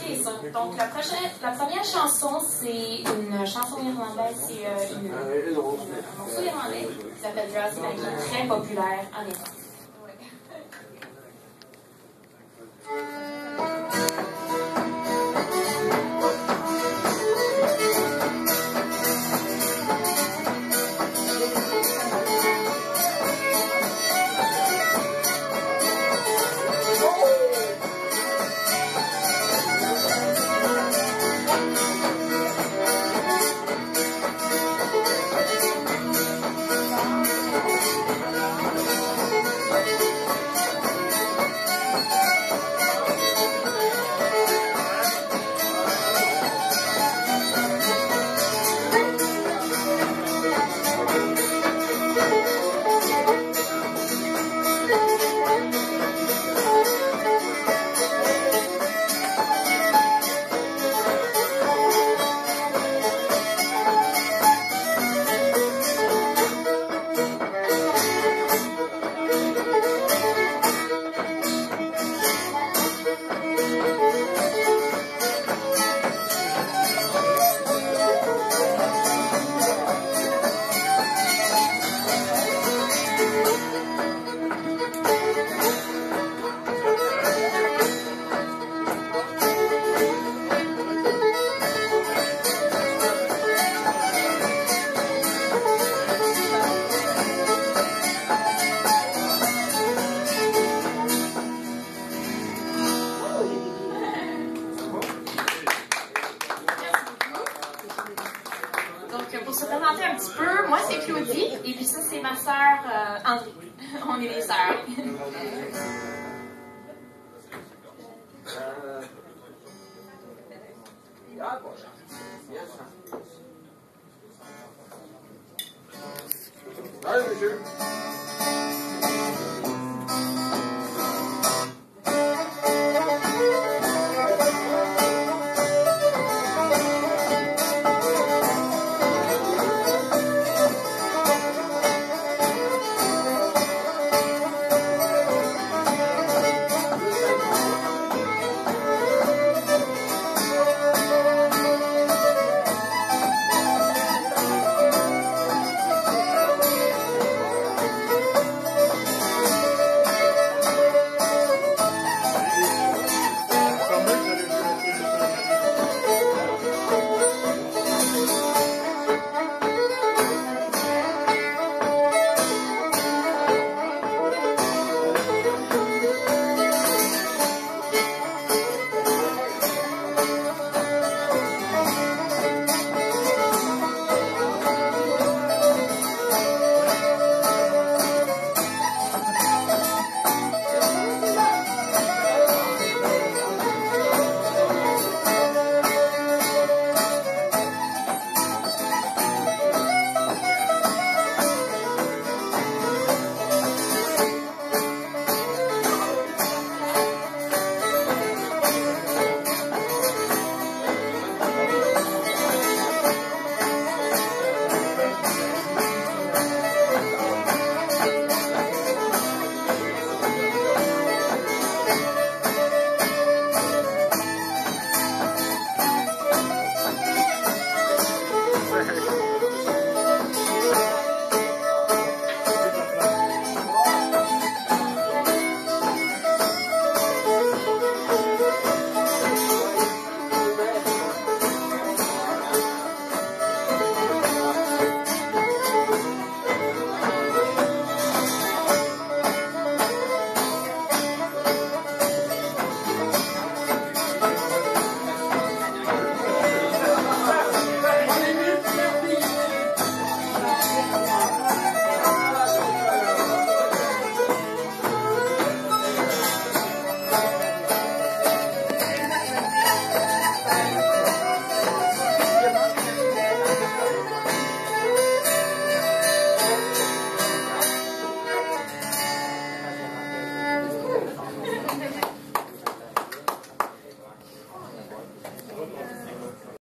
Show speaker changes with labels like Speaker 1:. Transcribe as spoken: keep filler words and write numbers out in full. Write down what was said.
Speaker 1: C'est ça. Donc, la, prochaine, la première chanson, c'est une chanson irlandaise. C'est euh, une, un morceau irlandais qui s'appelle Drowsy Maggie, qui est très populaire en Écosse. Pour se présenter un petit peu, moi c'est Claudie, et puis ça c'est ma sœur euh, André. On est des sœurs.
Speaker 2: Allez, monsieur.